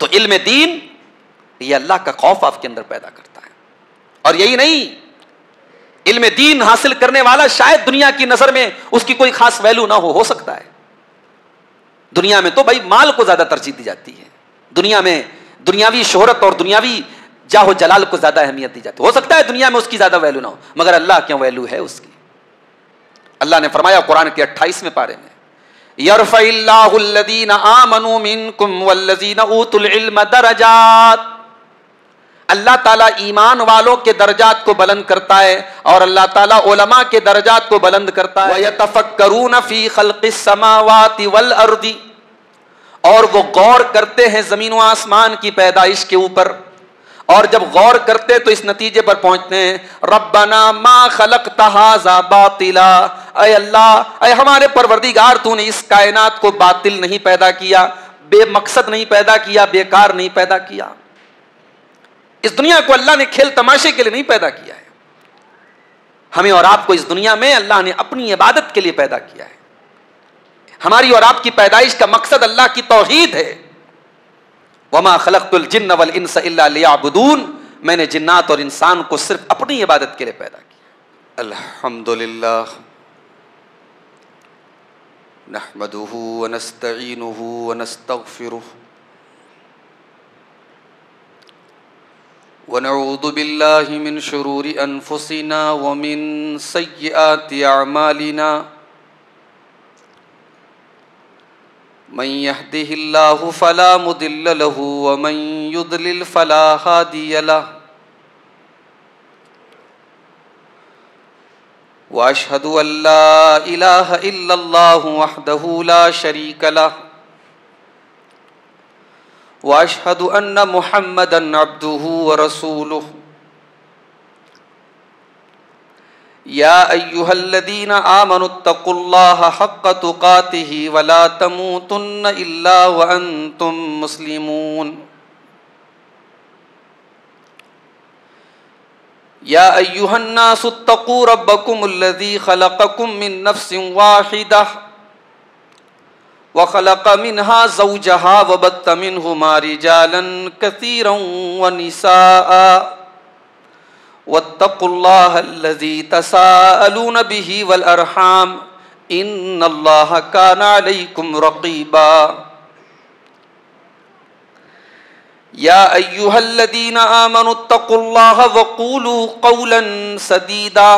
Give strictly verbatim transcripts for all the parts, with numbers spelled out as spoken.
तो इल्म दीन ये अल्लाह का खौफ आपके अंदर पैदा करता है। और यही नहीं, इल्म दीन हासिल करने वाला शायद दुनिया की नजर में उसकी कोई खास वैल्यू ना हो हो सकता है। दुनिया में तो भाई माल को ज्यादा तरजीह दी जाती है, दुनिया में दुनियावी शोहरत और दुनियावी जाहो जलाल को ज्यादा अहमियत दी जाती है। हो सकता है दुनिया में उसकी ज्यादा वैल्यू ना हो, मगर अल्लाह क्या वैल्यू है उसकी। अल्लाह ने फरमाया कुरान के अट्ठाईसवें पारे में, यरफ़इल्लाहु अल्लज़ीना आमनू मिनकुम वल्लज़ीना ऊतुल इल्म दरजात। अल्लाह ताला ईमान वालों के दर्जात को बुलंद करता है और अल्लाह ताला उलमा के दर्जात को बुलंद करता है। वयतफक्करून फी खल्क़िस समावाति वल अर्दी, और वो गौर करते हैं जमीन व आसमान की पैदाइश के ऊपर, और जब गौर करते तो इस नतीजे पर पहुंचते हैं रब्बना मा खलक़्ता हाज़ा बातिला, ऐ अल्लाह, ऐ हमारे परवरदिगार, तूने इस कायनात को बातिल नहीं पैदा किया, बेमकसद नहीं पैदा किया, बेकार नहीं पैदा किया। इस दुनिया को अल्लाह ने खेल तमाशे के लिए नहीं पैदा किया है। हमें और आपको इस दुनिया में अल्लाह ने अपनी इबादत के लिए पैदा किया है। हमारी और आपकी पैदाइश का मकसद अल्लाह की तौहीद है। वमा खलक़्तुल जिन्न वल इंसा इल्ला लियअबुदून, मैंने जिन्नात और इंसान को सिर्फ अपनी इबादत के लिए पैदा किया। अल्हम्दुलिल्लाह नहमदुहु व नस्तईनुहु व नस्तगफिरुहु व नऊज़ु बिल्लाहि मिन शुरूरि अनफुसिना व मिन सय्यिआति अअमालिना। मन यहदिहिल्लाहु फला मुदिल्ल लहु व मन युद्लिल फला हादिय लहु। व अशहदु अल्ला इलाहा इल्लल्लाहु वहदहु ला शरीक लहु व अशहदु अन्न मुहम्मदन अब्दुहु व रसूलुहु। या अय्युहल्लज़ीना आमनुत्तक़ुल्लाहा हक़्क़ तुक़ातिही व ला तमूतुन्न इल्ला व अंतुम मुस्लिमून। या अय्युहन्नासुत्तक़ू रब्बकुमुल्लज़ी ख़लक़कुम मिन नफ़्सिन वाहिदह व ख़लक़ मिन्हा ज़ौजहा व बत्त मिन्हुमा रिजालन कसीरन व निसाअ वत्तक़ुल्लाहल्लज़ी तसाअलून बिही वल अरहाम इन्नल्लाहा काना अलैकुम रक़ीबा। या अय्युहल्लज़ीना आमनुत्तक़ुल्लाहा वक़ूलू क़ौलन सदीदा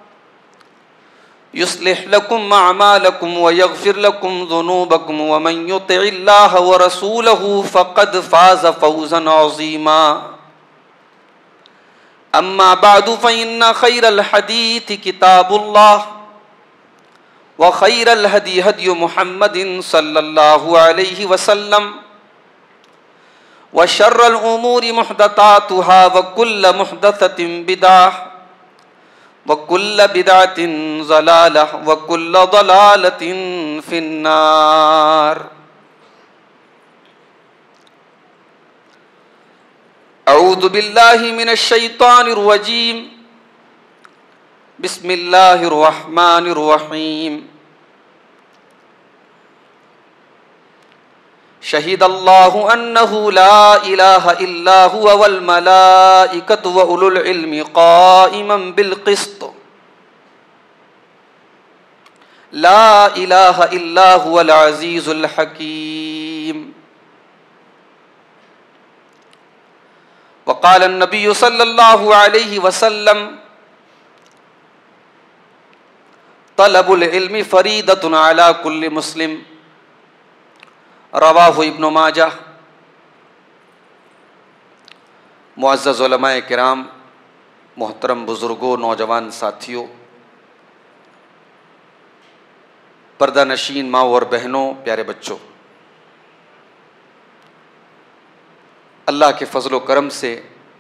युस्लिह लकुम अअमालकुम व यग़फ़िर लकुम ज़ुनूबकुम व मन युतिइल्लाहा व रसूलहु फ़क़द फ़ाज़ फ़ौज़न अज़ीमा। अम्मा बादु फ़इन्ना ख़ैरल हदीथ किताबुल्लाह व ख़ैरल हदी हदी मुहम्मदिन सल्लल्लाहु अलैहि वसल्लम व शर्रल उमूरि मुहदसातुहा व कुल्ल मुहदसतिन बिदअह व कुल्ल बिदअतिन ज़लालह व कुल्ल ज़लालतिन फिन्नार। अऊज़ु बिल्लाहि मिनश शैतानिर रजीम। बिस्मिल्लाहिर रहमानिर रहीम। शहीदल्लाहु अन्नहु ला इलाहा इल्ला हुवा वल मलाइकतु व उलुल इल्मि क़ाइमन बिल क़िस्त। ला इलाहा इल्ला हुवल अज़ीज़ुल हकीम। वक़ाल अन्नबिय्यु सल्लल्लाहु अलैहि वसल्लम तलबुल इल्मि फ़रीदतुन अला कुल्लि मुस्लिम। रवाहु इब्नु माजाह। मुअज़्ज़ज़ उलमाए किराम, मोहतरम बुज़ुर्गों, नौजवान साथियों, पर्दा नशीन माँ और बहनों, प्यारे बच्चों, अल्लाह के फजल करम से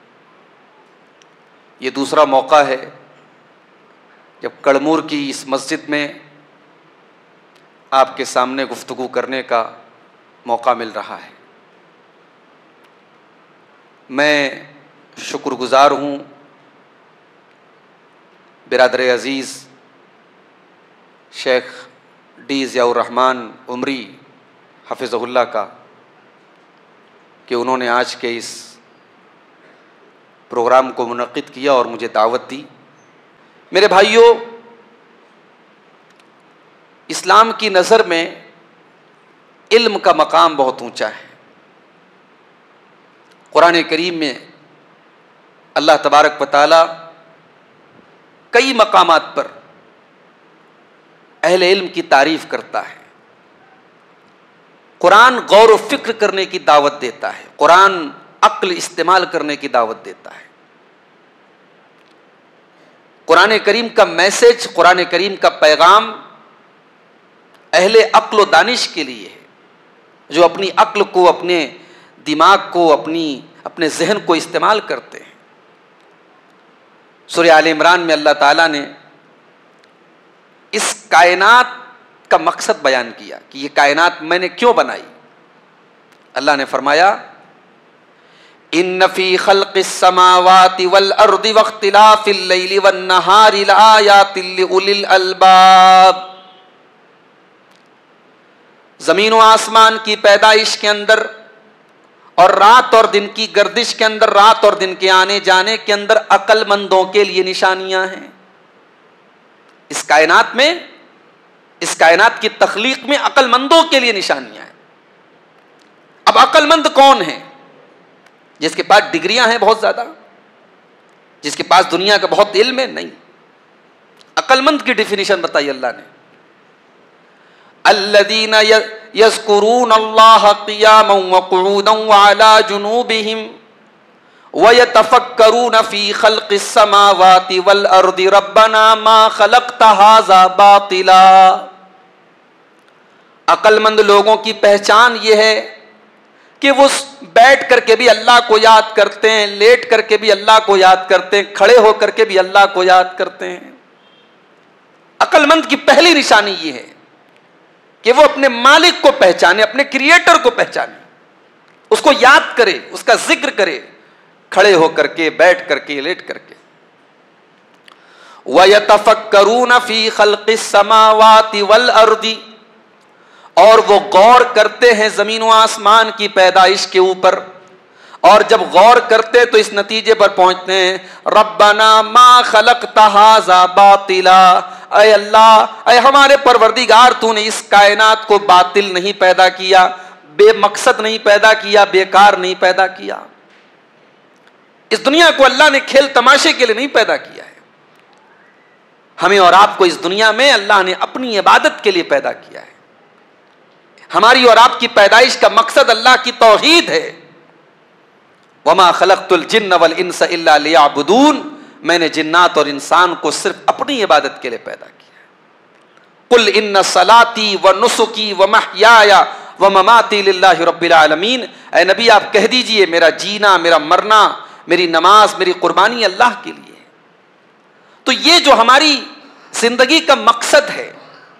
ये दूसरा मौका है जब कड़मूर की इस मस्जिद में आपके सामने गुफ्तगू करने का मौका मिल रहा है। मैं शुक्रगुजार हूँ बिरादर अज़ीज़ शेख डी ज़ियाउर रहमान उमरी हफ़िज़हुल्लाह का, कि उन्होंने आज के इस प्रोग्राम को मुनक्किद किया और मुझे दावत दी। मेरे भाइयों, इस्लाम की नज़र में इल्म का मकाम बहुत ऊंचा है। कुरान करीम में अल्लाह तबारक व तआला कई मकामात पर अहले इल्म की तारीफ करता है। कुरान गौर व फिक्र करने की दावत देता है। कुरान अक्ल इस्तेमाल करने की दावत देता है। कुरान करीम का मैसेज, कुरान करीम का पैगाम अहले अक्ल व दानिश के लिए है, जो अपनी अक्ल को, अपने दिमाग को, अपनी अपने जहन को इस्तेमाल करते हैं। सूरह आल इमरान में अल्लाह ताला ने इस कायनात का मकसद बयान किया कि ये कायनात मैंने क्यों बनाई। अल्लाह ने फरमाया, इन्न फी खल्क़िस समावाति वल अर्दि वख्तिलाफिल लैलि वन नहारि लआयातिल लिउलिल अलबाब। जमीन व आसमान की पैदाइश के अंदर और रात और दिन की गर्दिश के अंदर, रात और दिन के आने जाने के अंदर अक्लमंदों के लिए निशानियां हैं। इस कायनात में, इस कायनात की तख्लीक में अक्लमंदों के लिए निशानियां हैं। अब अक्लमंद कौन है? जिसके पास डिग्रियां हैं बहुत ज्यादा, जिसके पास दुनिया का बहुत इल्म है? नहीं। अक्लमंद की डिफिनीशन बताई अल्लाह ने, अल्लज़ीना यज़्कुरून अल्लाह क़ियामन व क़ुऊदन व अला जुनूबिहिम व यतफ़क्करून फ़ी ख़ल्क़िस समावाति वल अर्दि रब्बना मा ख़लक़्त हाज़ा बातिला। अक्लमंद लोगों की पहचान यह है कि वो बैठ करके भी अल्लाह को याद करते हैं, लेट करके भी अल्लाह को याद करते हैं, खड़े होकर के भी अल्लाह को याद करते हैं। अक्लमंद की पहली निशानी यह है कि वो अपने मालिक को पहचाने, अपने क्रिएटर को पहचाने, उसको याद करे, उसका जिक्र करे, खड़े होकर के, बैठ करके, लेट करके। वयतफक्करून फी खल्क़िस समावाति वल अर्दि, और वो गौर करते हैं जमीन व आसमान की पैदाइश के ऊपर। और जब गौर करते तो इस नतीजे पर पहुंचते हैं, रब्बना मा खलक़्त हाज़ा बातिला, अय अल्लाह, अय हमारे परवरदिगार, तूने इस कायनात को बातिल नहीं पैदा किया, बेमकसद नहीं पैदा किया, बेकार नहीं पैदा किया। इस दुनिया को अल्लाह ने खेल तमाशे के लिए नहीं पैदा किया है। हमें और आपको इस दुनिया में अल्लाह ने अपनी इबादत के लिए पैदा किया है। हमारी और आपकी पैदाइश का मकसद अल्लाह की तौहीद है। वमा खलक़्तुल जिन्न वल इंसा इल्ला लियअबुदून, मैंने जिन्नात और इंसान को सिर्फ अपनी इबादत के लिए पैदा किया है। कुल इन्ना सलाती व नुसुकी व महयाया व ममाती लिल्लाहि रब्बिल आलमीन, ऐ नबी आप कह दीजिए, मेरा जीना, मेरा मरना, मेरी नमाज, मेरी कुर्बानी अल्लाह के लिए है। तो ये जो हमारी जिंदगी का मकसद है,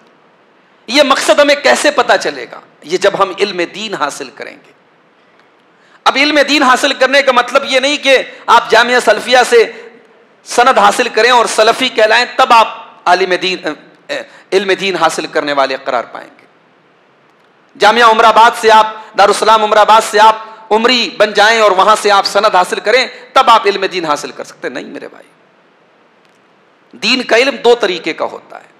ये मकसद हमें कैसे पता चलेगा? ये जब हम इल्म दीन हासिल करेंगे। अब इल्म दीन हासिल करने का मतलब ये नहीं कि आप जामिया सल्फिया से सनद हासिल करें और सलफी कहलाएं, तब आप आलिम दीन, इल्म दीन हासिल करने वाले करार पाएंगे। जामिया उमराबाद से आप, दारुस्सलाम उमराबाद से आप उमरी बन जाएं और वहां से आप सनद हासिल करें, तब आप इल्म दीन हासिल कर सकते। नहीं मेरे भाई, दीन का इल्म दो तरीके का होता है।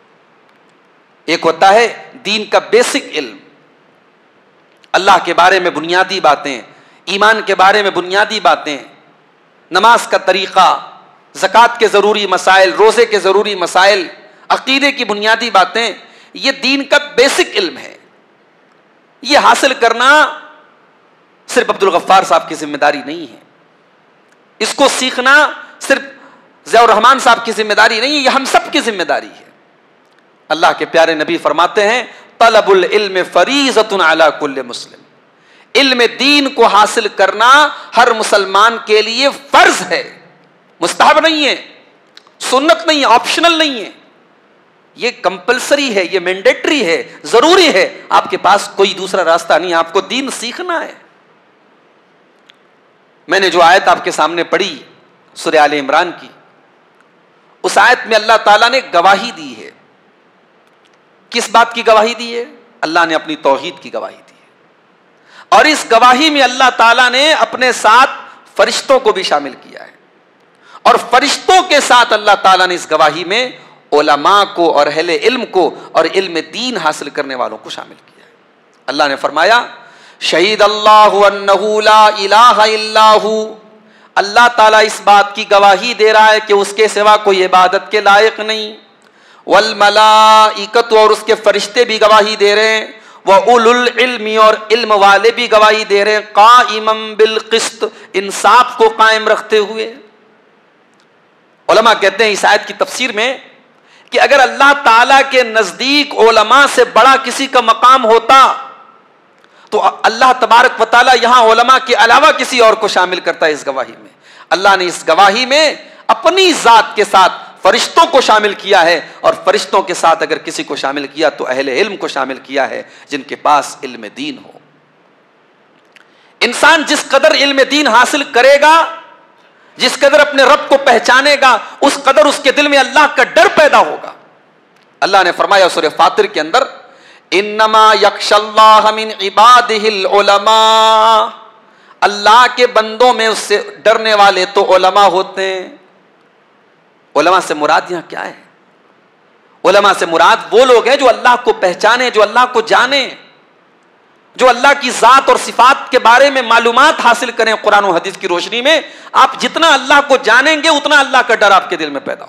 एक होता है दीन का बेसिक इल्म, अल्लाह के बारे में बुनियादी बातें, ईमान के बारे में बुनियादी बातें, नमाज का तरीका, ज़कात के ज़रूरी मसाइल, रोज़े के ज़रूरी मसाइल, अक़ीदे की बुनियादी बातें, ये दीन का बेसिक इल्म है। ये हासिल करना सिर्फ अब्दुल गफ्फार साहब की जिम्मेदारी नहीं है। इसको सीखना सिर्फ ज़ियाउर रहमान साहब की जिम्मेदारी नहीं है, ये हम सब की जिम्मेदारी है। अल्लाह के प्यारे नबी फरमाते हैं, तलबुल इल्म फरीज़तुन अला कुल्li मुस्लिम, इल्म दीन को हासिल करना हर मुसलमान के लिए फर्ज है, मुस्तहब नहीं है, सुन्नत नहीं है, ऑप्शनल नहीं है, ये कंपलसरी है, ये मैंडेटरी है, जरूरी है। आपके पास कोई दूसरा रास्ता नहीं, आपको दीन सीखना है। मैंने जो आयत आपके सामने पढ़ी सूरह आले इमरान की, उस आयत में अल्लाह ताला ने गवाही दी है। किस बात की गवाही दी है? अल्लाह ने अपनी तौहीद की गवाही दी है। और इस गवाही में अल्लाह ताला ने अपने साथ फरिश्तों को भी शामिल किया है, और फरिश्तों के साथ अल्लाह ताला ने इस गवाही में उलमा को और अहले इल्म को और इल्म दीन हासिल करने वालों को शामिल किया है। अल्लाह ने फरमाया शहीद अल्लाहु अन्नहु ला इलाहा इल्लाहु, अल्लाह ताला इस बात की गवाही दे रहा है कि उसके सिवा कोई इबादत के लायक नहीं। वल मलाइकतु, और उसके फरिश्ते भी गवाही दे रहे हैं। व उलुल इल्मी, और इल्म वाले भी गवाही दे रहे हैं। काइमम बिल क़िस्त, इंसाफ को कायम रखते हुए। उलमा कहते हैं इस आयत की तफसीर में कि अगर अल्लाह ताला के नजदीक उलमा से बड़ा किसी का मकाम होता तो अल्लाह तबारक व तआला यहां उलमा के अलावा किसी और को शामिल करता है इस गवाही में। अल्लाह ने इस गवाही में अपनी जात के साथ फरिश्तों को शामिल किया है, और फरिश्तों के साथ अगर किसी को शामिल किया तो अहले इल्म को शामिल किया है, जिनके पास इल्म दीन हो। इंसान जिस कदर इल्म दीन हासिल करेगा, जिस कदर अपने रब को पहचानेगा, उस कदर उसके दिल में अल्लाह का डर पैदा होगा। अल्लाह ने फरमाया सूरह फातिर के अंदर, इन्नमा यख्शल्लाह मिन इबादिहिल उलमा, अल्लाह के बंदों में उससे डरने वाले तो उलमा होते हैं। उलमा से मुराद यहां क्या है? उलमा से मुराद वो लोग हैं जो अल्लाह को पहचाने, जो अल्लाह को जाने, जो अल्लाह की जात और सिफात के बारे में मालूमात हासिल करें। कुरान और हदीस की रोशनी में आप जितना अल्लाह को जानेंगे उतना अल्लाह का डर आपके दिल में पैदा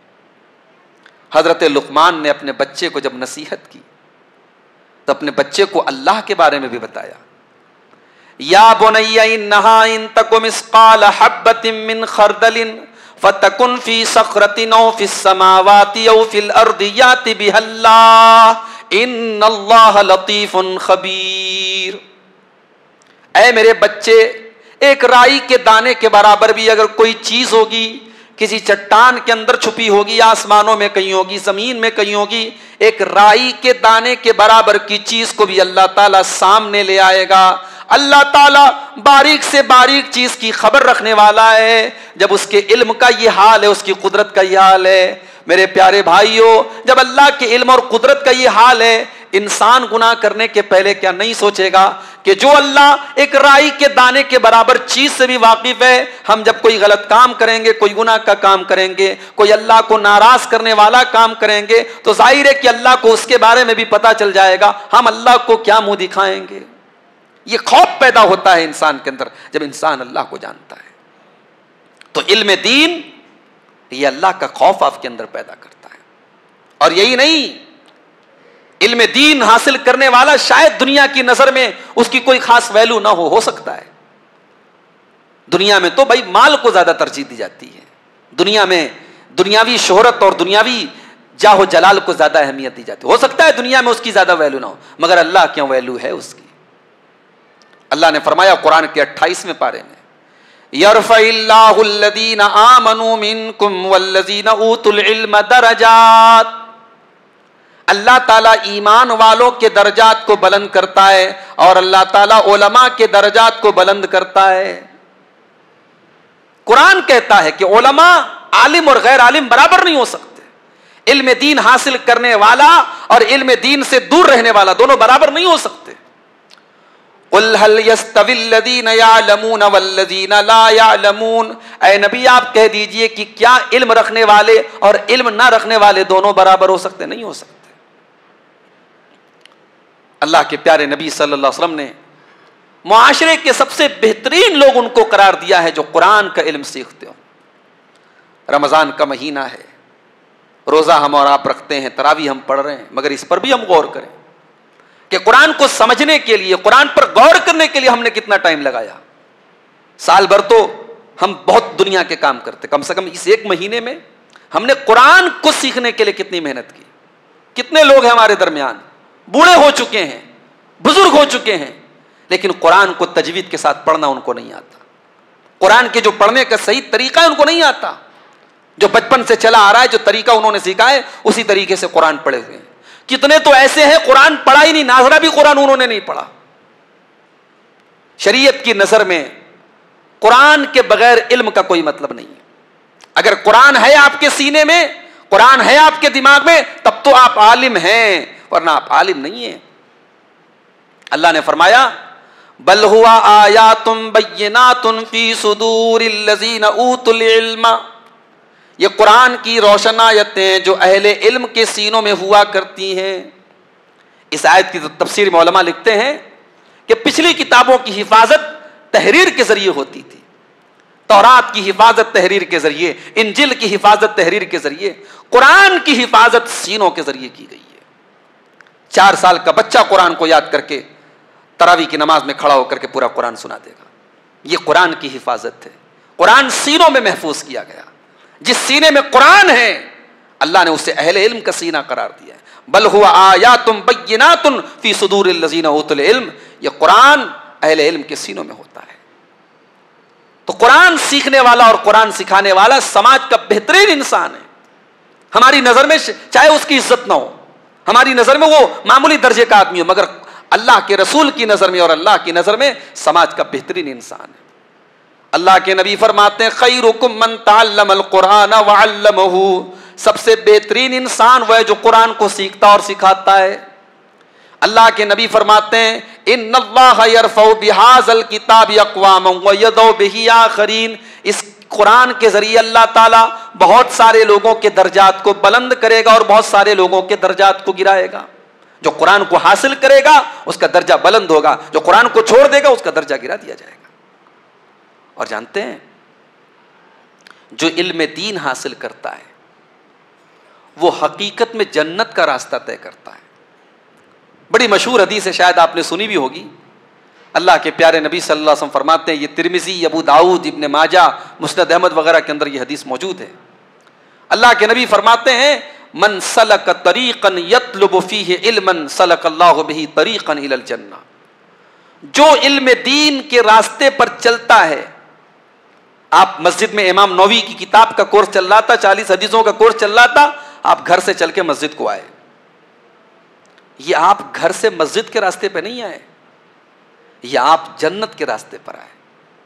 होगा। हजरत लुकमान ने अपने बच्चे को जब नसीहत की तो अपने बच्चे को अल्लाह के बारे में भी बताया। या बुनय्या इन्नहा इन तकु मिस्काल हब्बतिन मिन खरदलिन फतकुन फी सखरतिन औ फिस समावाति औ फिल अर्दि याति बिहल्लाह इन्नल्लाह लतीफुन खबीर। ऐ मेरे बच्चे, एक राई के दाने के बराबर भी अगर कोई चीज होगी, किसी चट्टान के अंदर छुपी होगी, आसमानों में कहीं होगी, जमीन में कहीं होगी, एक राई के दाने के बराबर की चीज को भी अल्लाह ताला सामने ले आएगा। अल्लाह ताला बारीक से बारीक चीज की खबर रखने वाला है। जब उसके इल्म का ये हाल है, उसकी कुदरत का ये हाल है, मेरे प्यारे भाइयों, जब अल्लाह के इल्म और कुदरत का ये हाल है, इंसान गुनाह करने के पहले क्या नहीं सोचेगा कि जो अल्लाह एक राई के दाने के बराबर चीज से भी वाकिफ है, हम जब कोई गलत काम करेंगे, कोई गुनाह का काम करेंगे, कोई अल्लाह को नाराज करने वाला काम करेंगे, तो जाहिर है कि अल्लाह को उसके बारे में भी पता चल जाएगा, हम अल्लाह को क्या मुंह दिखाएंगे। ये खौफ पैदा होता है इंसान के अंदर जब इंसान अल्लाह को जानता है। तो इल्म दीन ये अल्लाह का खौफ आपके अंदर पैदा करता है। और यही नहीं, इल्म दीन हासिल करने वाला शायद दुनिया की नजर में उसकी कोई खास वैल्यू ना हो हो सकता है। दुनिया में तो भाई माल को ज्यादा तरजीह दी जाती है, दुनिया में दुनियावी शोहरत और दुनियावी जाहो जलाल को ज्यादा अहमियत दी जाती है। हो सकता है दुनिया में उसकी ज्यादा वैल्यू ना हो, मगर अल्लाह क्यों वैल्यू है उसकी। अल्लाह ने फरमाया कुरान के अट्ठाईसवें पारे में, यरफ़इल्लाहुल्लज़ीना आमनू मिनकुम वल्लज़ीना ऊतुल इल्म दरजात, अल्लाह ताला ईमान वालों के दर्जात को बुलंद करता है और अल्लाह ताला उलमा के दर्जात को बुलंद करता है। कुरान कहता है कि उलमा आलिम और गैर आलिम बराबर नहीं हो सकते। इल्म दीन हासिल करने वाला और इल्म दीन से दूर रहने वाला दोनों बराबर नहीं हो सकते। कुल हल यस्तविल्लज़ीना यअलमून वल्लज़ीना ला यअलमून, ऐ नबी आप कह दीजिए कि क्या इल्म रखने वाले और इल्म ना रखने वाले दोनों बराबर हो सकते? नहीं हो सकते। अल्लाह के प्यारे नबी सल्लल्लाहु अलैहि वसल्लम ने मुआशरे के सबसे बेहतरीन लोग उनको करार दिया है जो कुरान का इल्म सीखते हो। रमजान का महीना है, रोजा हम और आप रखते हैं, तरावी हम पढ़ रहे हैं, मगर इस पर भी हम गौर करें कि कुरान को समझने के लिए, कुरान पर गौर करने के लिए हमने कितना टाइम लगाया। साल भर तो हम बहुत दुनिया के काम करते, कम से कम इस एक महीने में हमने कुरान को सीखने के लिए कितनी मेहनत की। कितने लोग हैं हमारे दरमियान, बूढ़े हो चुके हैं, बुजुर्ग हो चुके हैं, लेकिन कुरान को तजवीद के साथ पढ़ना उनको नहीं आता। कुरान के जो पढ़ने का सही तरीका है उनको नहीं आता। जो बचपन से चला आ रहा है, जो तरीका उन्होंने सीखा है, उसी तरीके से कुरान पढ़े हुए हैं। कितने तो ऐसे हैं कुरान पढ़ा ही नहीं, नाजरा भी कुरान उन्होंने नहीं पढ़ा। शरीयत की नजर में कुरान के बगैर इल्म का कोई मतलब नहीं है। अगर कुरान है आपके सीने में, कुरान है आपके दिमाग में, तब तो आप आलिम हैं, वरना आप आलिम नहीं है। अल्लाह ने फरमाया बल हुआ आयातुम बय्यिनातुन फी सुदूरिल लज़ीना ऊतुल इल्म, ये कुरान की रोशन आयतें जो अहले इल्म के सीनों में हुआ करती हैं। इस आयत की तफसीर में उलमा लिखते हैं कि पिछली किताबों की हिफाजत तहरीर के जरिए होती थी। तौरात की हिफाजत तहरीर के जरिए, इंजिल की हिफाजत तहरीर के जरिए, कुरान की हिफाजत सीनों के जरिए की गई है। चार साल का बच्चा कुरान को याद करके तरावी की नमाज में खड़ा होकर के पूरा कुरान सुना देगा। यह कुरान की हिफाजत है। कुरान सीनों में महफूज किया गया। जिस सीने में कुरान है अल्लाह ने उसे अहले इल्म का सीना करार दिया है। बल हुआ आयातुम बय्यिनातुन फी सुदूरिल लज़ीना ऊतुल इल्म, यह कुरान अहले इल्म के सीनों में होता है। तो कुरान सीखने वाला और कुरान सिखाने वाला समाज का बेहतरीन इंसान है। हमारी नजर में चाहे उसकी इज्जत ना हो, हमारी नजर में वो मामूली दर्जे का आदमी हो, मगर अल्लाह के रसूल की नजर में और अल्लाह की नजर में समाज का बेहतरीन इंसान है। अल्लाह के नबी फरमाते हैं खैरुकुम मन तअल्लमल कुरान व अल्लमहु, सबसे बेहतरीन इंसान वह है जो कुरान को सीखता और सिखाता है। अल्लाह के नबी फरमाते हैं इन्नल्लाह यरफउ बिहाज़ल किताबि अक़वामन व यदउ बिही आखरीन, इस कुरान के जरिए अल्लाह ताला बहुत सारे लोगों के दर्जात को बुलंद करेगा और बहुत सारे लोगों के दर्जात को गिराएगा। जो कुरान को हासिल करेगा उसका दर्जा बुलंद होगा, जो कुरान को छोड़ देगा उसका दर्जा गिरा दिया जाएगा। और जानते हैं जो इल्म दीन हासिल करता है वो हकीकत में जन्नत का रास्ता तय करता है। बड़ी मशहूर हदीस है, शायद आपने सुनी भी होगी। अल्लाह के प्यारे नबी सल्लल्लाहु अलैहि वसल्लम फरमाते हैं, ये तिरमिज़ी, अबू दाऊद, इब्ने माजा, मुस्नद अहमद वगैरह के अंदर ये हदीस मौजूद है। अल्लाह के नबी फरमाते हैं मन सलक तरीक़न यतलुबु फ़ीहि इल्मन सलकल्लाहु बिही तरीक़न इलल जन्नह, जो इल्म दीन के रास्ते पर चलता है। आप मस्जिद में इमाम नववी की किताब का कोर्स चल रहा था, चालीस हदीसों का कोर्स चल रहा था, आप घर से चल के मस्जिद को आए। ये आप घर से मस्जिद के रास्ते पे नहीं आए, ये आप जन्नत के रास्ते पर आए।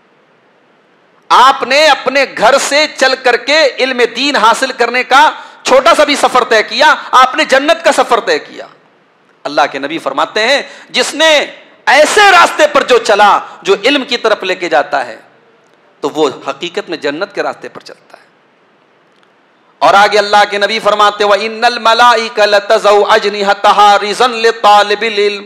आपने अपने घर से चल करके इल्म दीन हासिल करने का छोटा सा भी सफर तय किया, आपने जन्नत का सफर तय किया। अल्लाह के नबी फरमाते हैं जिसने ऐसे रास्ते पर जो चला जो इल्म की तरफ लेके जाता है तो वो हकीकत में जन्नत के रास्ते पर चलता है। और आगे अल्लाह के नबी फरमाते व इन्नल मलाइका लतज़उ अजनिहतहा रिज़न लितालिबिल इल्म,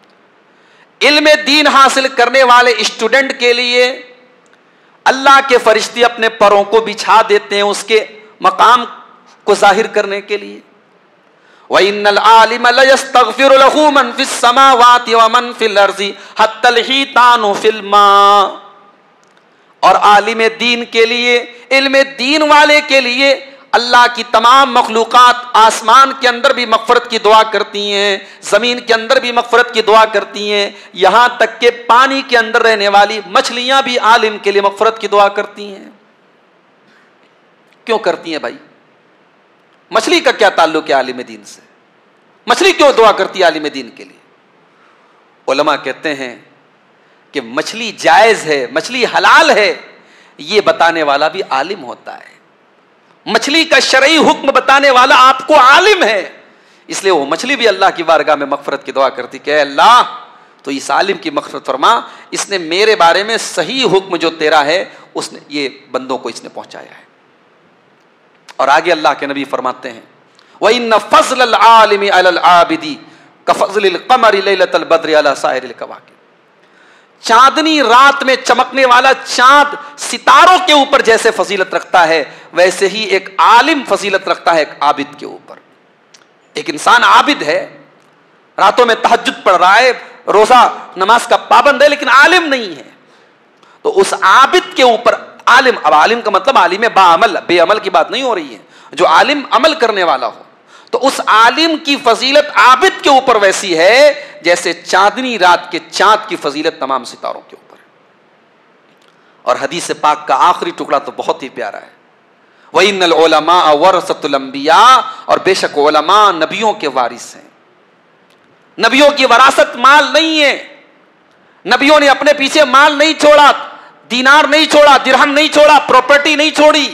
इल्म दीन हासिल करने वाले स्टूडेंट के लिए अल्लाह के फरिश्ते अपने परों को बिछा देते हैं उसके मकाम को जाहिर करने के लिए। व इन्नल आलिम लयस्तगफिरु लहु मन फिस समावाति व मन फिल अर्ज़ि हत्तल हितानु फिल मा, और आलिम दीन के लिए, इल्म दीन वाले के लिए अल्लाह की तमाम मखलूकात आसमान के अंदर भी मग़फ़िरत की दुआ करती हैं, ज़मीन के अंदर भी मग़फ़िरत की दुआ करती हैं, यहाँ तक कि पानी के अंदर रहने वाली मछलियाँ भी आलिम के लिए मग़फ़िरत की दुआ करती हैं। क्यों करती हैं भाई? मछली का क्या ताल्लुक है आलिम दीन से? मछली क्यों दुआ करती है आलिम दीन के लिए? उलमा कहते हैं कि मछली जायज़ है, मछली हलाल है, ये बताने वाला भी आलिम होता है। मछली का शरई हुक्म बताने वाला आपको आलिम है, इसलिए वो मछली भी अल्लाह की बारगाह में मग़फ़िरत की दुआ करती कि अल्लाह तो इस आलिम की मग़फ़िरत फरमा, इसने मेरे बारे में सही हुक्म जो तेरा है उसने ये बंदों को इसने पहुंचाया है। और आगे अल्लाह के नबी फरमाते हैं व इन्न फ़ज़लल आलिमी अलल आबिदी कफ़ज़लिल क़मरि लैलतल बद्रि अला साइरिल कवाकिब, चांदनी रात में चमकने वाला चांद सितारों के ऊपर जैसे फजीलत रखता है वैसे ही एक आलिम फजीलत रखता है एक आबिद के ऊपर। एक इंसान आबिद है, रातों में तहज्जुद पढ़ रहा है, रोजा नमाज का पाबंद है, लेकिन आलिम नहीं है, तो उस आबिद के ऊपर आलिम, अब आलिम का मतलब आलिम बाअमल, बेअमल की बात नहीं हो रही है, जो आलिम अमल करने वाला हो, तो उस आलिम की फजीलत आबिद के ऊपर वैसी है जैसे चांदनी रात के चांद की फजीलत तमाम सितारों के ऊपर है। और हदीस पाक का आखिरी टुकड़ा तो बहुत ही प्यारा है, व इन्नल उलमा वरसतुल अंबिया, और बेशक उलमा नबियों के वारिस हैं। नबियों की वरासत माल नहीं है, नबियों ने अपने पीछे माल नहीं छोड़ा, दीनार नहीं छोड़ा, दिरहम नहीं छोड़ा, प्रॉपर्टी नहीं छोड़ी।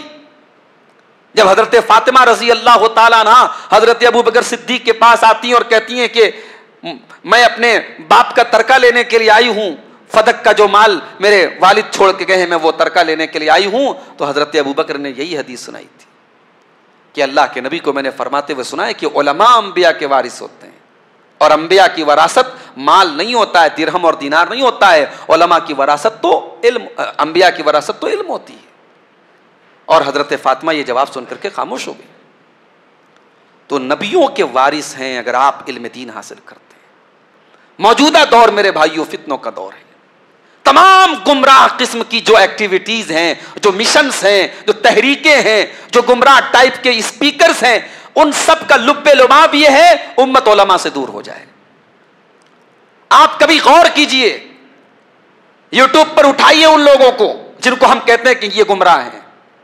जब हजरत फातिमा रजी अल्लाह ताला अन्हा हजरत अबू बकर सिद्दीक के पास आती हैं और कहती हैं कि मैं अपने बाप का तरका लेने के लिए आई हूं, फदक का जो माल मेरे वालिद छोड़ के गए हैं मैं वो तरका लेने के लिए आई हूं। तो हजरत अबू बकर ने यही हदीस सुनाई थी कि अल्लाह के नबी को मैंने फरमाते हुए सुना है कि उलमा अंबिया के वारिस होते हैं, और अंबिया की वरासत माल नहीं होता है, दिरहम और दीनार नहीं होता है। उलमा की वरासत तो इल्म, अंबिया की वरासत तो इल्म होती है। और हजरत फातिमा ये जवाब सुन करके खामोश हो गई। तो नबियों के वारिस हैं अगर आप इल्म दीन हासिल करते हैं। मौजूदा दौर मेरे भाइयों फितनों का दौर है। तमाम गुमराह किस्म की जो एक्टिविटीज हैं, जो मिशंस हैं, जो तहरीकें हैं, जो गुमराह टाइप के स्पीकर्स हैं, उन सब का लुब्बे लुबाब ये है उम्मत उलमा से दूर हो जाए। आप कभी गौर कीजिए, यूट्यूब पर उठाइए उन लोगों को जिनको हम कहते हैं कि ये गुमराह हैं।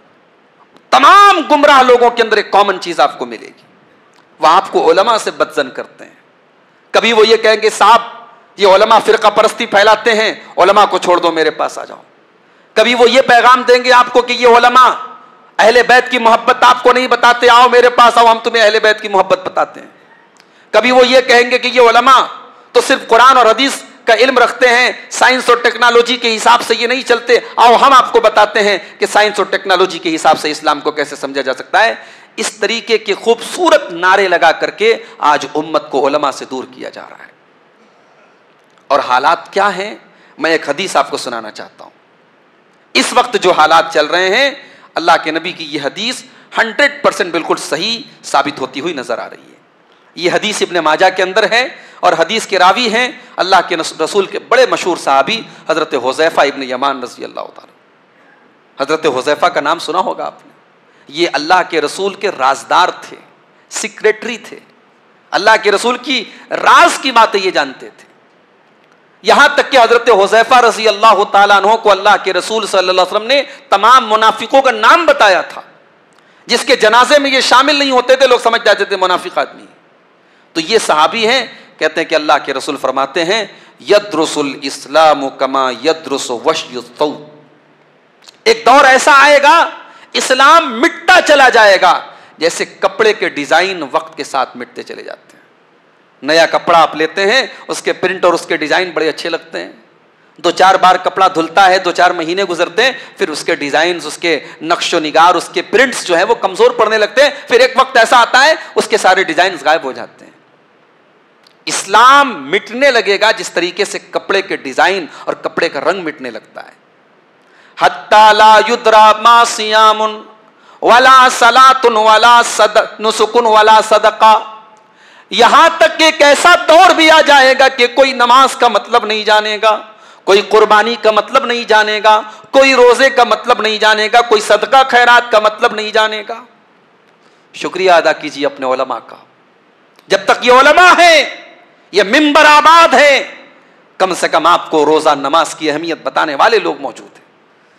तमाम गुमराह लोगों के अंदर एक कॉमन चीज आपको मिलेगी, वह आपको उलमा से बदजन करते हैं। कभी वो ये कहेंगे साहब ये उलमा फिरका परस्ती फैलाते हैं, उलमा को छोड़ दो, मेरे पास आ जाओ। कभी वो ये पैगाम देंगे आपको कि ये उलमा अहले बैत की मोहब्बत आपको नहीं बताते, आओ मेरे पास आओ, हम तुम्हें अहले बैत की मोहब्बत बताते हैं। कभी वो ये कहेंगे कि ये उलमा तो सिर्फ कुरान और हदीस का इल्म रखते हैं, साइंस और टेक्नोलॉजी के हिसाब से ये नहीं चलते, आओ हम आपको बताते हैं कि साइंस और टेक्नोलॉजी के हिसाब से इस्लाम को कैसे समझा जा सकता है। इस तरीके के खूबसूरत नारे लगा करके आज उम्मत को उलमा से दूर किया जा रहा है। और हालात क्या हैं, मैं एक हदीस आपको सुनाना चाहता हूं। इस वक्त जो हालात चल रहे हैं, अल्लाह के नबी की यह हदीस हंड्रेड परसेंट बिल्कुल सही साबित होती हुई नजर आ रही है। यह हदीस इब्ने माजा के अंदर है और हदीस के रावी हैं अल्लाह के रसूल के बड़े मशहूर सहाबी हजरत हुज़ैफा इब्न यमान रज़ी अल्लाह ताला। हजरत हुज़ैफा का नाम सुना होगा आपने। ये अल्लाह के रसूल के राजदार थे, सिक्रेटरी थे, अल्लाह के रसूल की राज की बातें ये जानते थे। यहां तक कि हजरत हुज़ैफा रज़ी अल्लाह ताला अन्हु को अल्लाह के रसूल सल्लल्लाहु अलैहि वसल्लम ने तमाम मुनाफिकों का नाम बताया था, जिसके जनाजे में ये शामिल नहीं होते थे, लोग समझ जाते थे मुनाफिक आदमी। तो ये सहाबी हैं, कहते हैं कि अल्लाह के रसूल फरमाते हैं यद्रुसुल इस्लाम कमा यद्रुसु वश्युत्तौ। एक दौर ऐसा आएगा इस्लाम मिटता चला जाएगा जैसे कपड़े के डिजाइन वक्त के साथ मिटते चले जाते हैं। नया कपड़ा आप लेते हैं, उसके प्रिंट और उसके डिजाइन बड़े अच्छे लगते हैं, दो चार बार कपड़ा धुलता है, दो चार महीने गुजरते हैं, फिर उसके डिजाइन, उसके नक्शो निगार, उसके प्रिंट्स जो है वो कमजोर पड़ने लगते हैं। फिर एक वक्त ऐसा आता है उसके सारे डिजाइन गायब हो जाते हैं। इस्लाम मिटने लगेगा जिस तरीके से कपड़े के डिजाइन और कपड़े का रंग मिटने लगता है। हत्ता ला युद्रा मा सियामुन वला सलातुन वला सद नुसुकुन वला सदका। यहां तक एक ऐसा दौर भी आ जाएगा कि कोई नमाज का मतलब नहीं जानेगा, कोई कुर्बानी का मतलब नहीं जानेगा, कोई रोजे का मतलब नहीं जानेगा, कोई सदका खैरात का मतलब नहीं जानेगा। शुक्रिया अदा कीजिए अपने उलमा का। जब तक ये उलमा है, ये मिंबर आबाद है, कम से कम आपको रोजा नमाज की अहमियत बताने वाले लोग मौजूद हैं।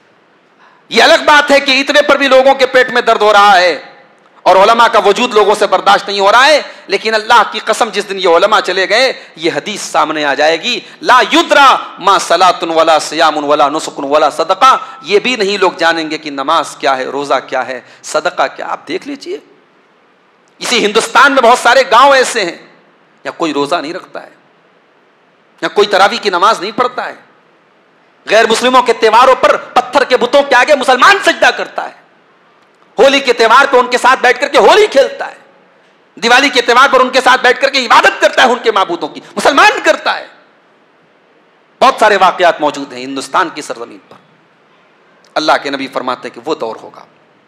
ये अलग बात है कि इतने पर भी लोगों के पेट में दर्द हो रहा है और उलमा का वजूद लोगों से बर्दाश्त नहीं हो रहा है, लेकिन अल्लाह की कसम जिस दिन ये उलमा चले गए ये हदीस सामने आ जाएगी, ला युद्रा मा सलातुन वला सियामुन वला नुसुकुन वला सदका। ये भी नहीं लोग जानेंगे कि नमाज क्या है, रोजा क्या है, सदका क्या। आप देख लीजिए, इसी हिंदुस्तान में बहुत सारे गांव ऐसे हैं या कोई रोजा नहीं रखता है, या कोई तरावी की नमाज नहीं पढ़ता है। गैर मुस्लिमों के त्योहारों पर पत्थर के बुतों के आगे मुसलमान सजदा करता है। होली के त्योहार पर उनके साथ बैठ करके होली खेलता है। दिवाली के त्योहार पर उनके साथ बैठ करके इबादत करता है उनके माबूदों की, मुसलमान करता है। बहुत सारे वाकयात मौजूद हैं हिंदुस्तान की सरजमीन पर। अल्लाह के नबी फरमाते हैं कि वो दौर होगा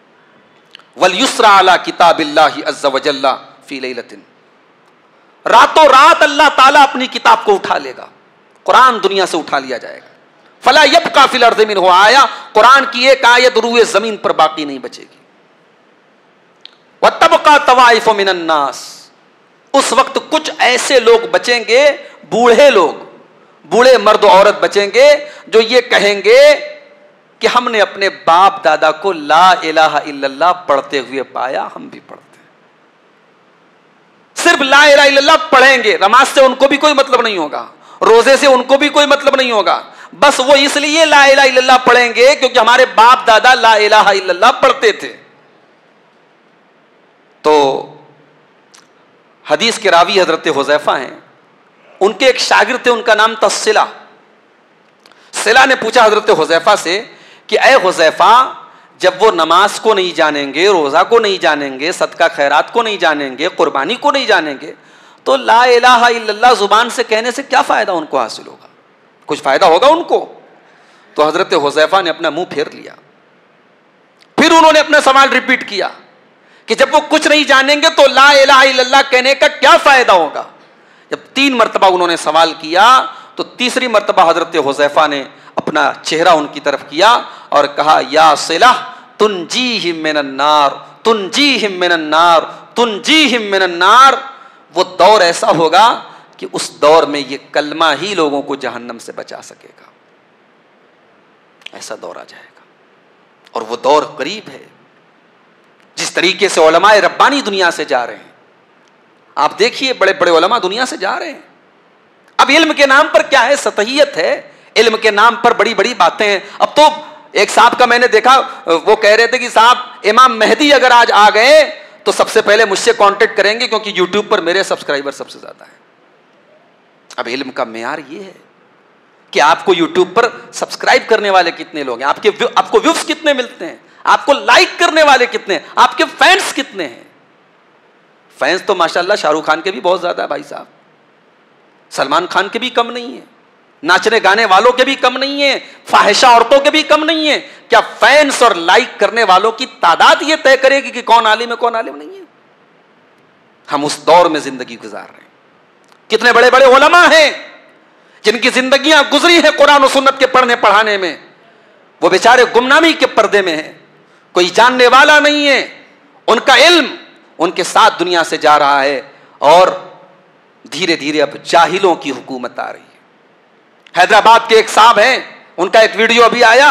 वल युस्रा अला किताबिल्लाहि अज़्ज़ा व जल्ला फी लैलतिन। रातों रात अल्लाह ताला अपनी किताब को उठा लेगा, कुरान दुनिया से उठा लिया जाएगा। फला यब्का फिल अर्ज़ि मिन्हु आया, कुरान की एक आयत रूए जमीन पर बाकी नहीं बचेगी। व तबका तवाइफु मिनन नास, उस वक्त कुछ ऐसे लोग बचेंगे, बूढ़े लोग, बूढ़े मर्द औरत बचेंगे जो ये कहेंगे कि हमने अपने बाप दादा को ला इलाहा इल्लल्लाह पढ़ते हुए पाया, हम भी पढ़ते हैं। सिर्फ ला इलाहा इल्लल्लाह पढ़ेंगे, नमाज से उनको भी कोई मतलब नहीं होगा, रोजे से उनको भी कोई मतलब नहीं होगा, बस वो इसलिए ला इलाहा इल्लल्लाह पढ़ेंगे क्योंकि हमारे बाप दादा ला इलाहा इल्लल्लाह पढ़ते थे। तो हदीस के रावी हजरत हुज़ैफा हैं, उनके एक शागिर्द थे, उनका नाम था सिला। सिला ने पूछा हजरत हुज़ैफा से कि ऐ हुज़ैफा, जब वो नमाज को नहीं जानेंगे, रोजा को नहीं जानेंगे, सदका खैरात को नहीं जानेंगे, कुर्बानी को नहीं जानेंगे, तो ला इलाहा इल्लल्लाह जुबान से कहने से क्या फायदा उनको हासिल होगा? कुछ फायदा होगा उनको? तो हजरत हुज़ैफा ने अपना मुंह फेर लिया। फिर उन्होंने अपना सवाल रिपीट किया कि जब वो कुछ नहीं जानेंगे तो ला इलाहा इल्लल्लाह कहने का क्या फायदा होगा? जब तीन मरतबा उन्होंने सवाल किया तो तीसरी मरतबा हजरत हुज़ैफा ने अपना चेहरा उनकी तरफ किया और कहा, या सिला तुनजीहिम मिनन नार, तुनजीहिम मिनन नार, तुनजीहिम मिनन नार। वो दौर ऐसा होगा कि उस दौर में ये कलमा ही लोगों को जहन्नम से बचा सकेगा। ऐसा दौर आ जाएगा और वो दौर करीब है। जिस तरीके से उलमाए रब्बानी दुनिया से जा रहे हैं, आप देखिए बड़े बड़े उलमा दुनिया से जा रहे हैं। अब इल्म के नाम पर क्या है? सतहियत है। इल्म के नाम पर बड़ी बड़ी बातें हैं। अब तो एक साहब का मैंने देखा, वो कह रहे थे कि साहब इमाम मेहदी अगर आज आ गए तो सबसे पहले मुझसे कांटेक्ट करेंगे क्योंकि यूट्यूब पर मेरे सब्सक्राइबर सबसे ज्यादा है। अब इल्म का मेयार ये है कि आपको यूट्यूब पर सब्सक्राइब करने वाले कितने लोग हैं, आपके आपको व्यूज कितने मिलते हैं, आपको लाइक करने वाले कितने हैं, आपके फैंस कितने हैं। फैंस तो माशाल्लाह शाहरुख खान के भी बहुत ज्यादा है भाई साहब, सलमान खान के भी कम नहीं है, नाचने गाने वालों के भी कम नहीं है, फाहिशा औरतों के भी कम नहीं है। क्या फैंस और लाइक करने वालों की तादाद यह तय करेगी कि कौन आलिम है कौन आलिम नहीं है? हम उस दौर में जिंदगी गुजार रहे हैं। कितने बड़े बड़े उलमा हैं जिनकी जिंदगियां गुजरी हैं कुरान और सुन्नत के पढ़ने पढ़ाने में, वो बेचारे गुमनामी के पर्दे में हैं, कोई जानने वाला नहीं है। उनका इल्म उनके साथ दुनिया से जा रहा है और धीरे धीरे अब जाहिलों की हुकूमत आ रही है। हैदराबाद के एक साहब हैं, उनका एक वीडियो अभी आया।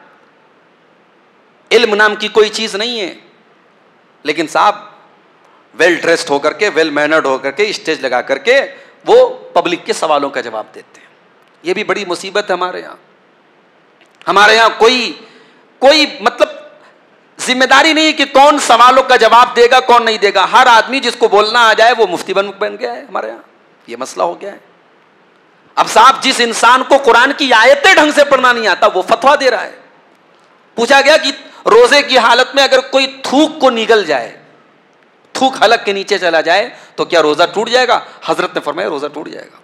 इल्म नाम की कोई चीज नहीं है, लेकिन साहब वेल ड्रेस्ड होकर के, वेल मैनर्ड होकर के, स्टेज लगा करके वो पब्लिक के सवालों का जवाब देते हैं। ये भी बड़ी मुसीबत है हमारे यहां। हमारे यहां कोई कोई मतलब जिम्मेदारी नहीं कि कौन सवालों का जवाब देगा कौन नहीं देगा। हर आदमी जिसको बोलना आ जाए वो मुफ्ती बन बन गया है हमारे यहां। ये मसला हो गया है। अब साहब जिस इंसान को कुरान की आयतें ढंग से पढ़ना नहीं आता वो फतवा दे रहा है। पूछा गया कि रोजे की हालत में अगर कोई थूक को निगल जाए, थूक हलक के नीचे चला जाए तो क्या रोजा टूट जाएगा? हजरत ने फरमाया रोजा टूट जाएगा।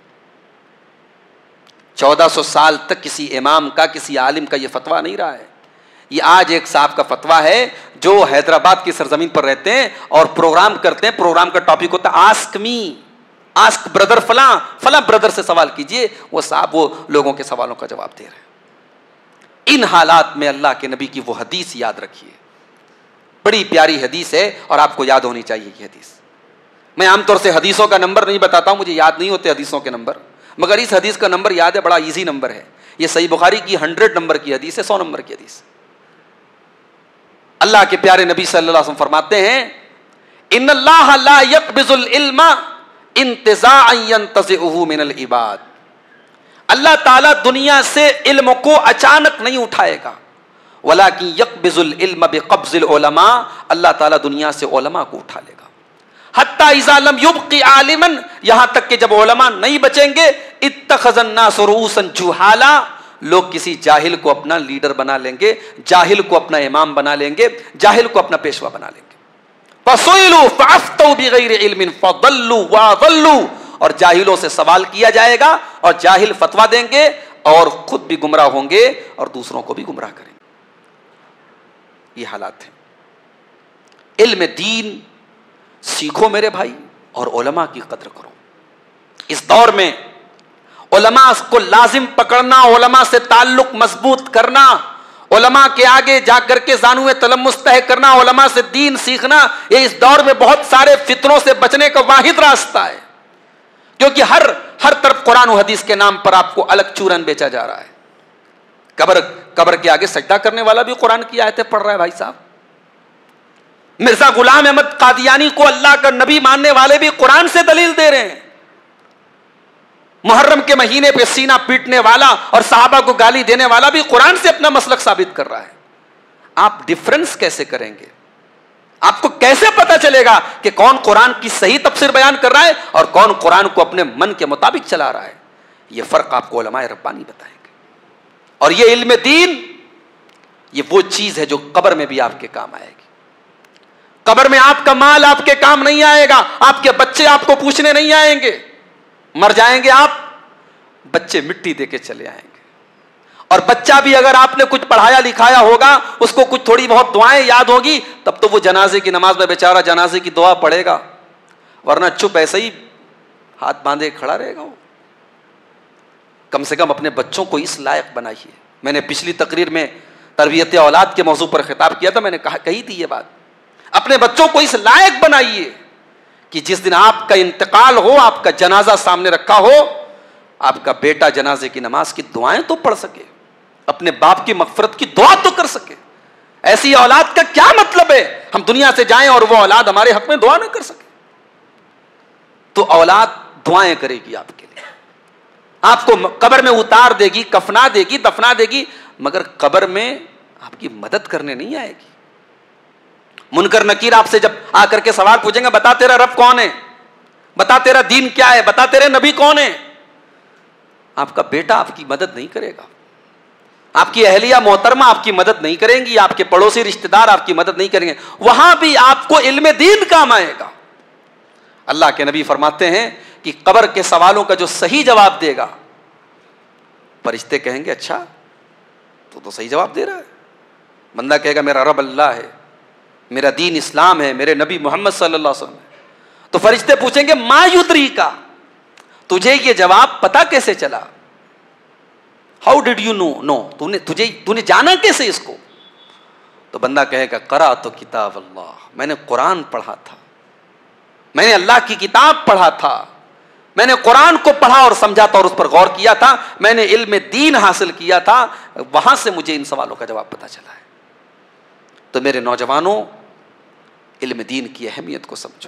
चौदह सौ साल तक किसी इमाम का, किसी आलिम का यह फतवा नहीं रहा है। ये आज एक साहब का फतवा है जो हैदराबाद की सरजमीन पर रहते हैं और प्रोग्राम करते हैं। प्रोग्राम का टॉपिक होता है आस्क मी, आस्क ब्रदर फला फला ब्रदर से सवाल कीजिए। वो साहब वो लोगों के सवालों का जवाब दे रहे हैं। इन हालात में अल्लाह के नबी की वो हदीस याद रखिए, बड़ी प्यारी हदीस है और आपको याद होनी चाहिए ये हदीस। मैं आमतौर से हदीसों का नंबर नहीं बताता हूं, मुझे याद नहीं होते हदीसों के नंबर, मगर इस हदीस का नंबर याद है। बड़ा इजी नंबर है ये। सही बुखारी की हंड्रेड नंबर की हदीस है, सौ नंबर की हदीस। अल्लाह के प्यारे नबी सल्लल्लाहु अलैहि वसल्लम फरमाते हैं, इन्नल्लाह ला यक़बिज़ुल इल्मा इंतिज़ाअन यंतज़िउहु मिनल इबाद। अल्लाह ताला दुनिया से इल्म को अचानक नहीं उठाएगा, वलाकिन यक़बिज़ुल इल्म बिक़ब्ज़िल उलमा। अल्लाह ताला दुनिया से उलमा को उठा लेगा। हत्ता इज़ा लम युबक़ि आलिमन, यहां तक कि जब उलमा नहीं बचेंगे, इत्तख़ज़न नास रुऊसन जुहाला, लोग किसी जाहिल को अपना लीडर बना लेंगे, जाहिल को अपना इमाम बना लेंगे, जाहिल को अपना पेशवा बना लेंगे। फसुइलू फअफ्तौ बिगैरि इल्मिन फदल्लू वअदल्लू, और जाहिलों से सवाल किया जाएगा और जाहिल फतवा देंगे और खुद भी गुमराह होंगे और दूसरों को भी गुमराह करेंगे। ये हालात है। इल्म दीन सीखो मेरे भाई और उलमा की कद्र करो। इस दौर में उलमा को लाजिम पकड़ना, उलमा से ताल्लुक मजबूत करना, उलमा के आगे जाकर के ज़ानुए तलम्मुस तय करना, उलमा से दीन सीखना, ये इस दौर में बहुत सारे फितनों से बचने का वाहिद रास्ता है। क्योंकि हर हर तरफ कुरान और हदीस के नाम पर आपको अलग चूरन बेचा जा रहा है। कब्र कब्र के आगे सजदा करने वाला भी कुरान की आयतें पढ़ रहा है भाई साहब। मिर्जा गुलाम अहमद कादियानी को अल्लाह का नबी मानने वाले भी कुरान से दलील दे रहे हैं। मुहर्रम के महीने पे सीना पीटने वाला और सहाबा को गाली देने वाला भी कुरान से अपना मसलक साबित कर रहा है। आप डिफरेंस कैसे करेंगे? आपको कैसे पता चलेगा कि कौन कुरान की सही तफसीर बयान कर रहा है और कौन कुरान को अपने मन के मुताबिक चला रहा है? यह फर्क आपको उलमाए रब्बानी बताएंगे। और ये इल्म दीन, ये वो चीज है जो कब्र में भी आपके काम आएगी। कब्र में आपका माल आपके काम नहीं आएगा, आपके बच्चे आपको पूछने नहीं आएंगे। मर जाएंगे आप, बच्चे मिट्टी देके चले आएंगे। और बच्चा भी अगर आपने कुछ पढ़ाया लिखाया होगा, उसको कुछ थोड़ी बहुत दुआएं याद होगी, तब तो वो जनाजे की नमाज में बेचारा जनाजे की दुआ पढ़ेगा, वरना चुप ऐसे ही हाथ बांधे खड़ा रहेगा वो। कम से कम अपने बच्चों को इस लायक बनाइए। मैंने पिछली तकरीर में तरबियत औलाद के मौजू पर खिताब किया था, मैंने कहा कही थी ये बात, अपने बच्चों को इस लायक बनाइए कि जिस दिन आपका इंतकाल हो, आपका जनाजा सामने रखा हो, आपका बेटा जनाजे की नमाज की दुआएं तो पढ़ सके, अपने बाप की मगफरत की दुआ तो कर सके। ऐसी औलाद का क्या मतलब है हम दुनिया से जाएं और वो औलाद हमारे हक में दुआ ना कर सके। तो औलाद दुआएं करेगी आपके लिए, आपको कब्र में उतार देगी, कफना देगी, दफना देगी, मगर कब्र में आपकी मदद करने नहीं आएगी। मुनकर नकीर आपसे जब आकर के सवाल पूछेंगे, बता तेरा रब कौन है, बता तेरा दीन क्या है, बता तेरे नबी कौन है, आपका बेटा आपकी मदद नहीं करेगा, आपकी अहलिया मोहतरमा आपकी मदद नहीं करेंगी, आपके पड़ोसी रिश्तेदार आपकी मदद नहीं करेंगे। वहां भी आपको इल्म दीन काम आएगा। अल्लाह के नबी फरमाते हैं कि कब्र के सवालों का जो सही जवाब देगा, फरिश्ते कहेंगे अच्छा तो तो सही जवाब दे रहा है। बंदा कहेगा मेरा रब अल्लाह है, मेरा दीन इस्लाम है, मेरे नबी मोहम्मद सल्लल्लाहु अलैहि वसल्लम। तो फरिश्ते पूछेंगे मा युद्री का, तुझे ये जवाब पता कैसे चला, how did you know know तूने तुझे तूने जाना कैसे इसको। तो बंदा कहेगा करा तो किताब अल्लाह, मैंने कुरान पढ़ा था, मैंने अल्लाह की किताब पढ़ा था, मैंने कुरान को पढ़ा और समझा था और उस पर गौर किया था, मैंने इल्म दीन हासिल किया था, वहां से मुझे इन सवालों का जवाब पता चला है। तो मेरे नौजवानों, इल्म दीन की अहमियत को समझो।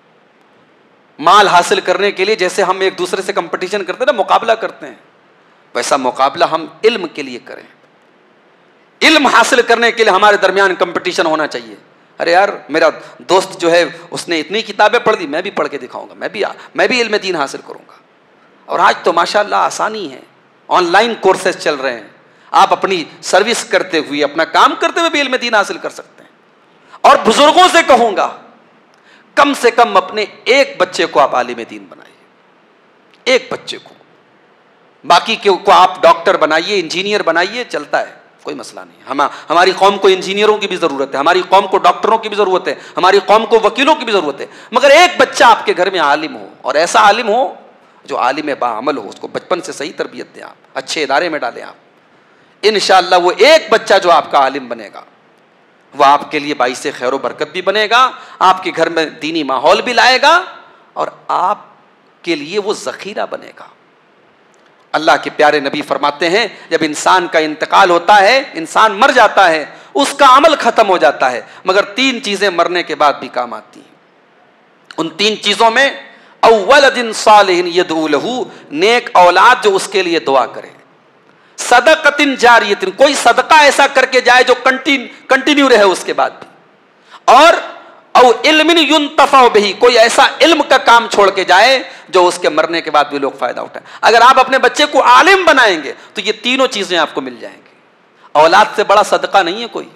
माल हासिल करने के लिए जैसे हम एक दूसरे से कंपटीशन करते हैं ना, मुकाबला करते हैं, वैसा मुकाबला हम इल्म के लिए करें। इल्म हासिल करने के लिए हमारे दरमियान कंपटीशन होना चाहिए। अरे यार मेरा दोस्त जो है उसने इतनी किताबें पढ़ दी, मैं भी पढ़ के दिखाऊंगा, मैं भी मैं भी इल्म दीन हासिल करूंगा। और आज तो माशाल्लाह आसानी है, ऑनलाइन कोर्सेज चल रहे हैं, आप अपनी सर्विस करते हुए, अपना काम करते हुए भी इल्म दीन हासिल कर सकते हैं। और बुजुर्गों से कहूंगा कम से कम अपने एक बच्चे को आप आलिम दीन बनाइए, एक बच्चे को, बाकी के को आप डॉक्टर बनाइए, इंजीनियर बनाइए, चलता है, कोई मसला नहीं। हम हमारी कौम को इंजीनियरों की भी जरूरत है, हमारी कौम को डॉक्टरों की भी जरूरत है, हमारी कौम को वकीलों की भी जरूरत है, मगर एक बच्चा आपके घर में आलिम हो, और ऐसा आलिम हो जो आलिम बाअमल हो, उसको बचपन से सही तरबियत दें आप, अच्छे इदारे में डालें आप। इंशाअल्लाह वो एक बच्चा जो आपका आलिम बनेगा वह आपके लिए बाइसे खैर बरकत भी बनेगा, आपके घर में दीनी माहौल भी लाएगा, और आपके लिए वो जखीरा बनेगा। अल्लाह के प्यारे नबी फरमाते हैं जब इंसान का इंतकाल होता है, इंसान मर जाता है, उसका अमल खत्म हो जाता है, मगर तीन चीजें मरने के बाद भी काम आती हैं। उन तीन चीजों में अव्वलदिन सालिहिन यदऊ लहू, नेक औलाद जो उसके लिए दुआ करे, सदक़तिन जारियतिन, कोई सदका ऐसा करके जाए जो कंटिन्यू कंटिन्यू रहे उसके बाद भी, और औ इल्मिन युन्तफ़अ बिही, कोई ऐसा इल्म का काम छोड़ के जाए जो उसके मरने के बाद भी लोग फायदा उठाएं। अगर आप अपने बच्चे को आलिम बनाएंगे तो ये तीनों चीजें आपको मिल जाएंगी। औलाद से बड़ा सदका नहीं है कोई,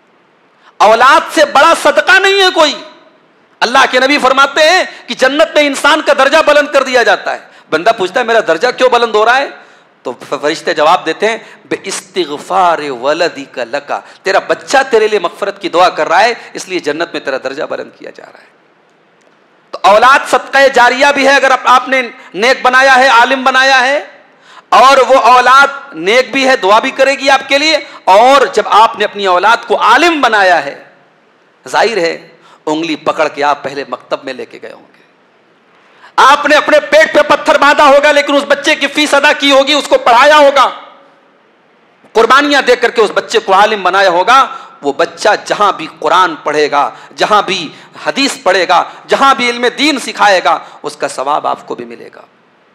औलाद से बड़ा सदका नहीं है कोई। अल्लाह के नबी फरमाते हैं कि जन्नत में इंसान का दर्जा बुलंद कर दिया जाता है। बंदा पूछता है मेरा दर्जा क्यों बुलंद हो रहा है, तो फरिश्ते जवाब देते हैं बे इस्तिग़फ़ार वलदिका लका, तेरा बच्चा तेरे लिए मग़फ़िरत की दुआ कर रहा है, इसलिए जन्नत में तेरा दर्जा बुलंद किया जा रहा है। तो औलाद सदक़ा जारिया भी है, अगर आपने नेक बनाया है, आलिम बनाया है, और वो औलाद नेक भी है, दुआ भी करेगी आपके लिए। और जब आपने अपनी औलाद को आलिम बनाया है, जाहिर है उंगली पकड़ के आप पहले मकतब में लेके गए होंगे, आपने अपने पेट पे पत्थर बांधा होगा, लेकिन उस बच्चे की फीस अदा की होगी, उसको पढ़ाया होगा, कुर्बानियां दे करके उस बच्चे को आलिम बनाया होगा। वो बच्चा जहां भी कुरान पढ़ेगा, जहां भी हदीस पढ़ेगा, जहां भी इल्म दीन सिखाएगा, उसका सवाब आपको भी मिलेगा।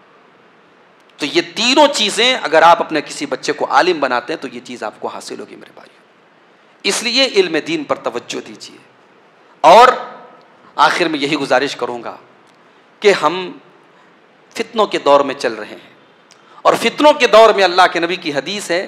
तो ये तीनों चीजें अगर आप अपने किसी बच्चे को आलिम बनाते हैं तो ये चीज आपको हासिल होगी मेरे भाइयों। इसलिए इल्म दीन पर तवज्जो दीजिए। और आखिर में यही गुजारिश करूंगा कि हम फितनों के दौर में चल रहे हैं, और फितनों के दौर में अल्लाह के नबी की हदीस है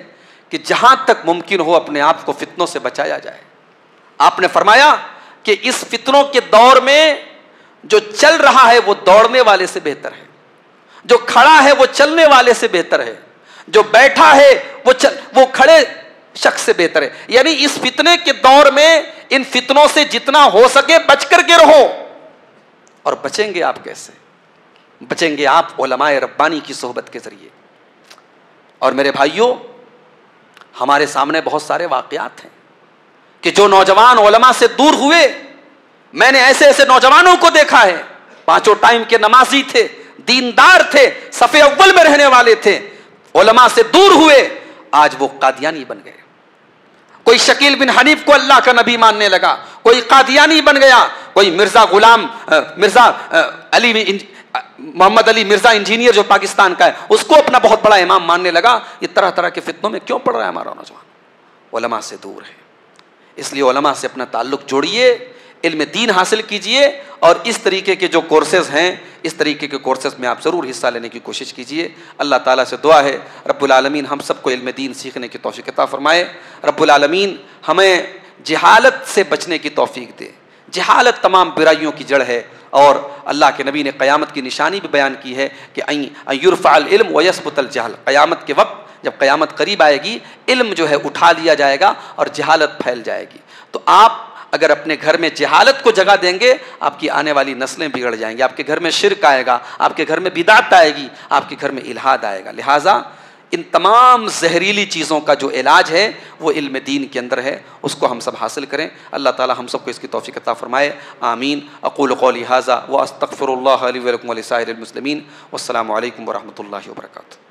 कि जहां तक मुमकिन हो अपने आप को फितनों से बचाया जाए। आपने फरमाया कि इस फितनों के दौर में जो चल रहा है वो दौड़ने वाले से बेहतर है, जो खड़ा है वो चलने वाले से बेहतर है, जो बैठा है वो चल वो खड़े शख्स से बेहतर है। यानी इस फितने के दौर में इन फितनों से जितना हो सके बच करके रहो। और बचेंगे आप कैसे? बचेंगे आप उलमाए रब्बानी की सोहबत के जरिए। और मेरे भाइयों, हमारे सामने बहुत सारे वाकयात हैं कि जो नौजवान उलमा से दूर हुए, मैंने ऐसे ऐसे नौजवानों को देखा है, पांचों टाइम के नमाजी थे, दीनदार थे, सफे अव्वल में रहने वाले थे, उलमा से दूर हुए, आज वो कादियानी बन गए। कोई शकील बिन हनीफ को अल्लाह का नबी मानने लगा, कोई कादियानी बन गया, कोई मिर्जा गुलाम मिर्जा अली मोहम्मद अली मिर्जा इंजीनियर जो पाकिस्तान का है, उसको अपना बहुत बड़ा इमाम मानने लगा। ये तरह तरह के फितनों में क्यों पड़ रहा है हमारा नौजवान? उलमा से दूर है। इसलिए उलमा से अपना ताल्लुक जोड़िए, इल्म दीन हासिल कीजिए, और इस तरीके के जो कोर्सेज हैं, इस तरीके के कोर्सेज में आप ज़रूर हिस्सा लेने की कोशिश कीजिए। अल्लाह ताला से दुआ है रब्बुल आलमीन हम सबको इल्म दीन सीखने की तौफीक अता फरमाए। रब्बुल आलमीन हमें जहालत से बचने की तौफीक दे। जहालत तमाम बुराइयों की जड़ है, और अल्लाह के नबी ने क़यामत की निशानी भी बयान की है कि अन युरफ़अल इल्म व यसबुतल जहल। क़यामत के वक्त जब क़यामत करीब आएगी, इल्म जो है उठा लिया जाएगा और जहालत फैल जाएगी। तो आप अगर अपने घर में जहालत को जगह देंगे, आपकी आने वाली नस्लें बिगड़ जाएंगी, आपके घर में शिर्क आएगा, आपके घर में बिदात आएगी, आपके घर में इल्हाद आएगा। लिहाजा इन तमाम जहरीली चीज़ों का जो इलाज है वो इल्म दीन के अंदर है, उसको हम सब हासिल करें। अल्लाह ताला हम सबको इसकी तौफीक अता फरमाए। आमीन। अक़ूलु क़ौली हाज़ा व अस्तग़फ़िरुल्लाह ली व लकुम व लिसाइरिल मुस्लिमीन। वस्सलामु अलैकुम व रहमतुल्लाहि व बरकातुहू।